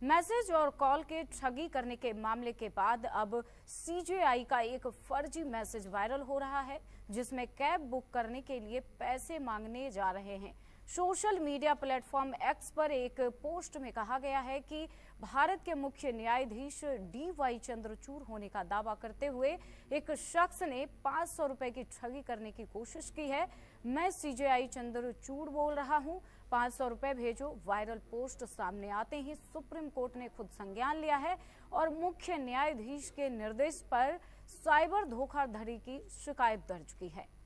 Message और call के ठगी करने के मामले के बाद अब सीजेआई का एक फर्जी मैसेज वायरल हो रहा है, जिसमें कैब बुक करने के लिए पैसे मांगने जा रहे हैं। सोशल मीडिया प्लेटफॉर्म एक्स पर एक पोस्ट में कहा गया है कि भारत के मुख्य न्यायाधीश DY चंद्रचूड़ होने का दावा करते हुए एक शख्स ने 500 रुपए की ठगी करने की कोशिश की है। मैं CJI चंद्रचूड़ बोल रहा हूं, 500 रुपए भेजो। वायरल पोस्ट सामने आते ही सुप्रीम कोर्ट ने खुद संज्ञान लिया है और मुख्य न्यायाधीश के निर्देश पर साइबर धोखाधड़ी की शिकायत दर्ज की है।